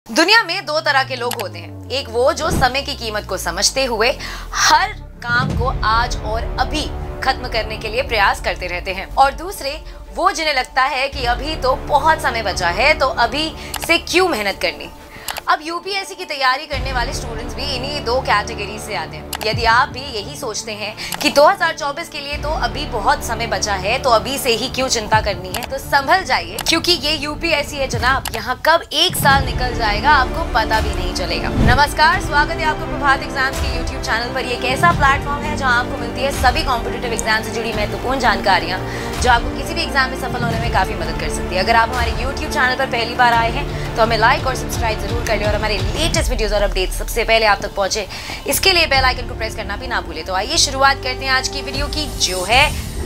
दुनिया में दो तरह के लोग होते हैं। एक वो जो समय की कीमत को समझते हुए हर काम को आज और अभी खत्म करने के लिए प्रयास करते रहते हैं, और दूसरे वो जिन्हें लगता है कि अभी तो बहुत समय बचा है तो अभी से क्यों मेहनत करनी। अब यूपीएससी की तैयारी करने वाले स्टूडेंट्स भी इन्हीं दो कैटेगरी से आते हैं। यदि आप भी यही सोचते हैं कि 2024 के लिए तो अभी बहुत समय बचा है तो अभी से ही क्यों चिंता करनी है, तो संभल जाइए, क्योंकि ये यूपीएससी है जनाब। यहाँ कब एक साल निकल जाएगा आपको पता भी नहीं चलेगा। नमस्कार, स्वागत है आपको प्रभात एग्जाम्स के यूट्यूब चैनल पर। ये एक ऐसा प्लेटफॉर्म है जहाँ आपको मिलती है सभी कॉम्पिटिटिव एग्जाम से जुड़ी महत्वपूर्ण जानकारियाँ जो आपको किसी भी एग्जाम में सफल होने में काफी मदद कर सकती है। अगर आप हमारे यूट्यूब चैनल पर पहली बार आए हैं तो हमें लाइक और सब्सक्राइब जरूर कर ले, और हमारे लेटेस्ट वीडियोस और अपडेट्स सबसे पहले आप तक पहुंचे इसके लिए बेल आइकन को प्रेस करना भी ना भूले। तो आइए शुरुआत करते हैं आज की वीडियो की, जो है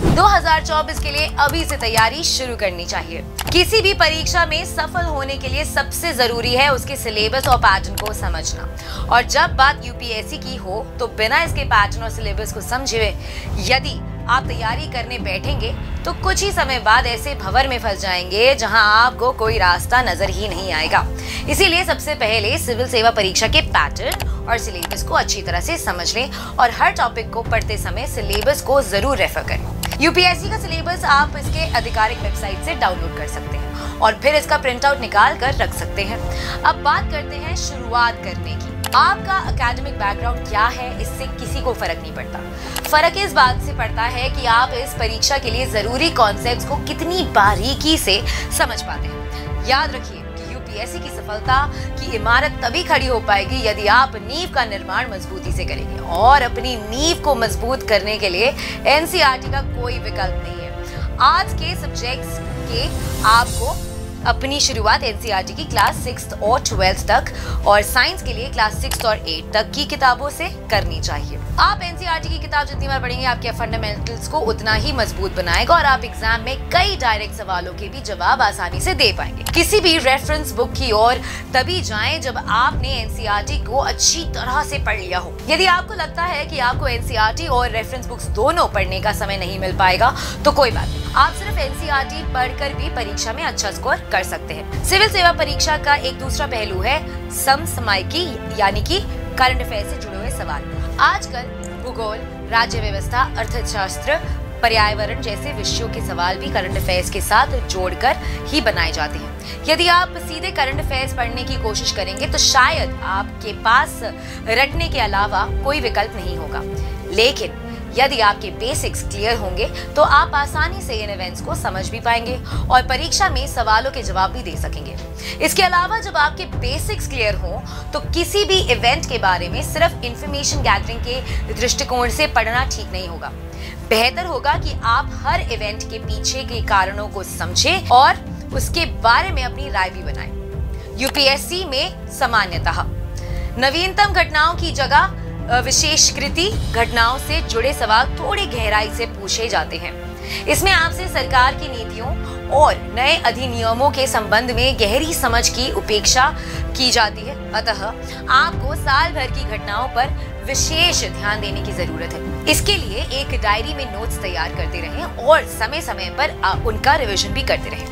2024 के लिए अभी से तैयारी शुरू करनी चाहिए। किसी भी परीक्षा में सफल होने के लिए सबसे जरूरी है उसके सिलेबस और पैटर्न को समझना, और जब बात यूपीएससी की हो तो बिना इसके पैटर्न और सिलेबस को समझे यदि आप तैयारी करने बैठेंगे तो कुछ ही समय बाद ऐसे भंवर में फंस जाएंगे जहां आपको कोई रास्ता नजर ही नहीं आएगा। इसीलिए सबसे पहले सिविल सेवा परीक्षा के पैटर्न और सिलेबस को अच्छी तरह से समझ लें, और हर टॉपिक को पढ़ते समय सिलेबस को जरूर रेफर करें। यूपीएससी का सिलेबस आप इसके आधिकारिक वेबसाइट से डाउनलोड कर सकते हैं और फिर इसका प्रिंट आउट निकाल कर रख सकते हैं। अब बात करते हैं शुरुआत करने की। आपका एकेडमिक बैकग्राउंड क्या है इससे किसी को फर्क नहीं पड़ता। फर्क इस बात से पड़ता है कि आप इस परीक्षा के लिए जरूरी कॉन्सेप्ट्स को कितनी बारीकी से समझ पाते हैं। याद रखिए कि यूपीएससी की सफलता की इमारत तभी खड़ी हो पाएगी यदि आप नींव का निर्माण मजबूती से करेंगे, और अपनी नींव को मजबूत करने के लिए एनसीईआरटी का कोई विकल्प नहीं है। आज के सब्जेक्ट्स के आपको अपनी शुरुआत एनसीईआरटी की क्लास 6 और 12 तक, और साइंस के लिए क्लास 6 और 8 तक की किताबों से करनी चाहिए। आप एनसीईआरटी की किताब जितनी बार पढ़ेंगे आपके फंडामेंटल्स को उतना ही मजबूत बनाएगा, और आप एग्जाम में कई डायरेक्ट सवालों के भी जवाब आसानी से दे पाएंगे। किसी भी रेफरेंस बुक की ओर तभी जाएं जब आपने एनसीईआरटी को अच्छी तरह से पढ़ लिया हो। यदि आपको लगता है कि आपको एनसीईआरटी और रेफरेंस बुक्स दोनों पढ़ने का समय नहीं मिल पाएगा तो कोई बात नहीं, आप सिर्फ एनसीईआरटी पढ़कर भी परीक्षा में अच्छा स्कोर कर सकते हैं। सिविल सेवा परीक्षा का एक दूसरा पहलू है समसामयिकी, यानी कि करंट अफेयर से जुड़े हुए सवाल। आजकल भूगोल, राज्य व्यवस्था, अर्थशास्त्र, पर्यावरण जैसे विषयों के सवाल भी करंट अफेयर्स के साथ जोड़कर ही बनाए जाते हैं। यदि आप सीधे करंट अफेयर्स पढ़ने की कोशिश करेंगे तो शायद आपके पास रटने के अलावा कोई विकल्प नहीं होगा, लेकिन यदि आपके बेसिक्स क्लियर होंगे तो आप आसानी से इन इवेंट्स को समझ भी पाएंगे और परीक्षा में सवालों के जवाब भी दे सकेंगे। इसके अलावा जब आपके बेसिक्स क्लियर हों तो किसी भी इवेंट के बारे में सिर्फ इंफॉर्मेशन गैदरिंग के दृष्टिकोण से पढ़ना ठीक नहीं होगा। बेहतर होगा कि आप हर इवेंट के पीछे के कारणों को समझें और उसके बारे में अपनी राय भी बनाएं। यूपीएससी में सामान्यतः नवीनतम घटनाओं की जगह विशेषकृति घटनाओं से जुड़े सवाल थोड़ी गहराई से पूछे जाते हैं। इसमें आपसे सरकार की नीतियों और नए अधिनियमों के संबंध में गहरी समझ की उपेक्षा की जाती है। अतः आपको साल भर की घटनाओं पर विशेष ध्यान देने की जरूरत है। इसके लिए एक डायरी में नोट्स तैयार करते रहें और समय समय पर उनका रिवीजन भी करते रहें।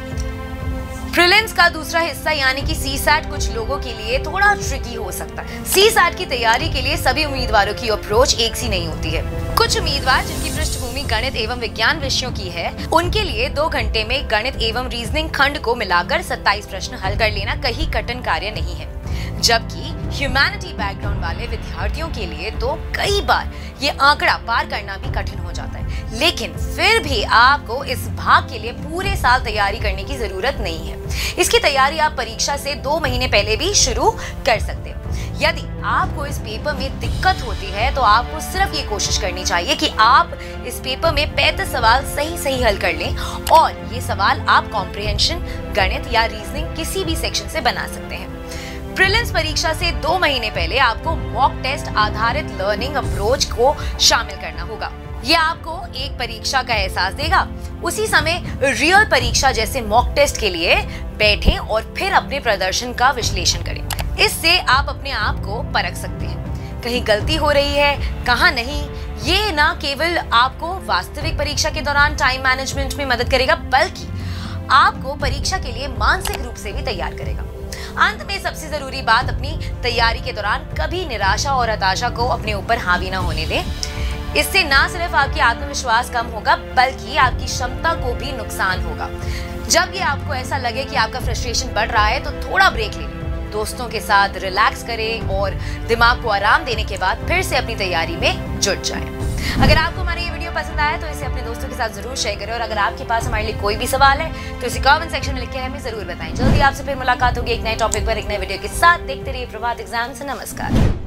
प्रीलिम्स का दूसरा हिस्सा यानी कि सीसैट कुछ लोगों के लिए थोड़ा ट्रिकी हो सकता है। सीसैट की तैयारी के लिए सभी उम्मीदवारों की अप्रोच एक सी नहीं होती है। कुछ उम्मीदवार जिनकी पृष्ठभूमि गणित एवं विज्ञान विषयों की है, उनके लिए 2 घंटे में गणित एवं रीजनिंग खंड को मिलाकर 27 प्रश्न हल कर लेना कहीं कठिन कार्य नहीं है, जबकि ह्यूमैनिटी बैकग्राउंड वाले विद्यार्थियों के लिए तो कई बार ये आंकड़ा पार करना भी कठिन हो जाता है। लेकिन फिर भी आपको इस भाग के लिए पूरे साल तैयारी करने की जरूरत नहीं है। इसकी तैयारी आप परीक्षा से 2 महीने पहले भी शुरू कर सकते हो। यदि आपको इस पेपर में दिक्कत होती है तो आपको सिर्फ ये कोशिश करनी चाहिए कि आप इस पेपर में 35 सवाल सही हल कर लें, और ये सवाल आप कॉम्प्रिहेंशन, गणित या रीजनिंग किसी भी सेक्शन से बना सकते हैं। प्रीलिम्स परीक्षा से 2 महीने पहले आपको मॉक टेस्ट आधारित लर्निंग अप्रोच को शामिल करना होगा। ये आपको एक परीक्षा का एहसास देगा। उसी समय रियल परीक्षा जैसे मॉक टेस्ट के लिए बैठें और फिर अपने प्रदर्शन का विश्लेषण करें। इससे आप अपने आप को परख सकते हैं, कहीं गलती हो रही है, कहाँ नहीं। ये न केवल आपको वास्तविक परीक्षा के दौरान टाइम मैनेजमेंट में मदद करेगा, बल्कि आपको परीक्षा के लिए मानसिक रूप से भी तैयार करेगा। अंत में सबसे जरूरी बात, अपनी तैयारी के दौरान कभी निराशा और हताशा को अपने ऊपर हावी ना होने दें। इससे ना सिर्फ आपकी आत्मविश्वास कम होगा बल्कि आपकी क्षमता को भी नुकसान होगा। जब ये आपको ऐसा लगे कि आपका फ्रस्ट्रेशन बढ़ रहा है तो थोड़ा ब्रेक ले लें, दोस्तों के साथ रिलैक्स करें और दिमाग को आराम देने के बाद फिर से अपनी तैयारी में जुट जाएं। अगर आपको हमारा ये वीडियो पसंद आया तो इसे अपने दोस्तों के साथ जरूर शेयर करें और अगर आपके पास हमारे लिए कोई भी सवाल है तो इसे कमेंट सेक्शन में लिख के हमें जरूर बताएं। जल्दी आपसे फिर मुलाकात होगी एक नए टॉपिक पर, एक नए वीडियो के साथ। देखते रहिए प्रभात एग्जाम्स। नमस्कार।